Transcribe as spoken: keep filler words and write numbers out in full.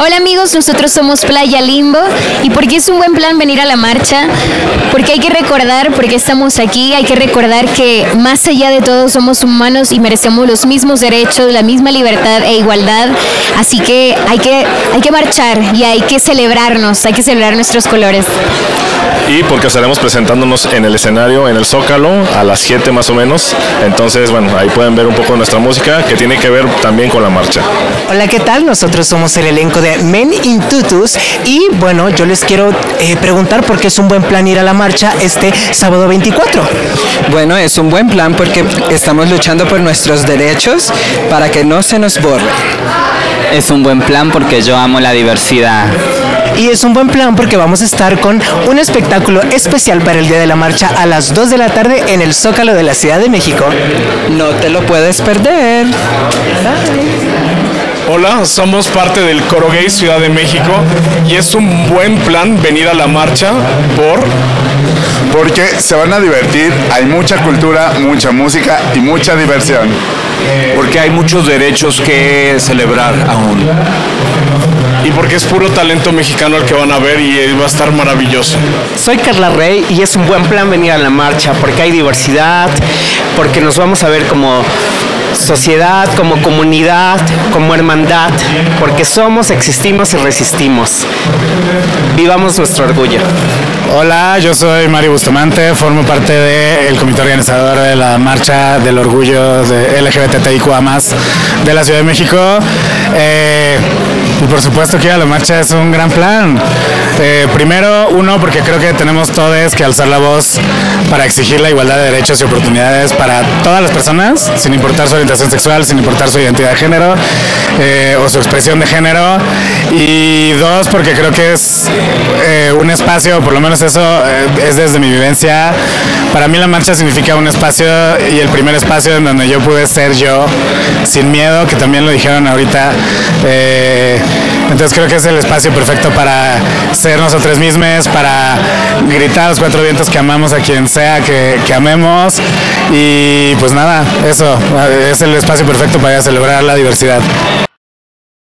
Hola amigos, nosotros somos Playa Limbo. ¿Y por qué es un buen plan venir a la marcha? Porque hay que recordar, porque estamos aquí, hay que recordar que más allá de todo somos humanos y merecemos los mismos derechos, la misma libertad e igualdad. Así que hay que, hay que marchar y hay que celebrarnos, hay que celebrar nuestros colores. Y porque estaremos presentándonos en el escenario, en el Zócalo, a las siete más o menos. Entonces, bueno, ahí pueden ver un poco nuestra música que tiene que ver también con la marcha. Hola, ¿qué tal? Nosotros somos el elenco de Men in Tutus y bueno, yo les quiero eh, preguntar por qué es un buen plan ir a la marcha este sábado veinticuatro. Bueno, es un buen plan porque estamos luchando por nuestros derechos para que no se nos borre. Es un buen plan porque yo amo la diversidad. Y es un buen plan porque vamos a estar con un espectáculo especial para el día de la marcha a las dos de la tarde en el Zócalo de la Ciudad de México. No te lo puedes perder. Hola, somos parte del Coro Gay Ciudad de México y es un buen plan venir a la marcha por... Porque se van a divertir, hay mucha cultura, mucha música y mucha diversión. Porque hay muchos derechos que celebrar aún. Y porque es puro talento mexicano el que van a ver y va a estar maravilloso. Soy Carla Rey y es un buen plan venir a la marcha porque hay diversidad, porque nos vamos a ver como sociedad, como comunidad, como hermandad, porque somos, existimos y resistimos. Vivamos nuestro orgullo. Hola, yo soy Mario Bustamante, formo parte del comité organizador de la Marcha del Orgullo de L G B T T I Q A más, de la Ciudad de México. Eh, y por supuesto que ir a la marcha es un gran plan. Eh, primero, uno, porque creo que tenemos todos que alzar la voz para exigir la igualdad de derechos y oportunidades para todas las personas, sin importar su orientación sexual, sin importar su identidad de género eh, o su expresión de género. Y dos, porque creo que es eh, un espacio, por lo menos eso eh, es desde mi vivencia. Para mí la marcha significa un espacio y el primer espacio en donde yo pude ser yo sin miedo, que también lo dijeron ahorita. Eh, entonces creo que es el espacio perfecto para ser nosotros mismos, para gritar a los cuatro vientos que amamos a quien sea que, que amemos. Y pues nada, eso es el espacio perfecto para celebrar la diversidad.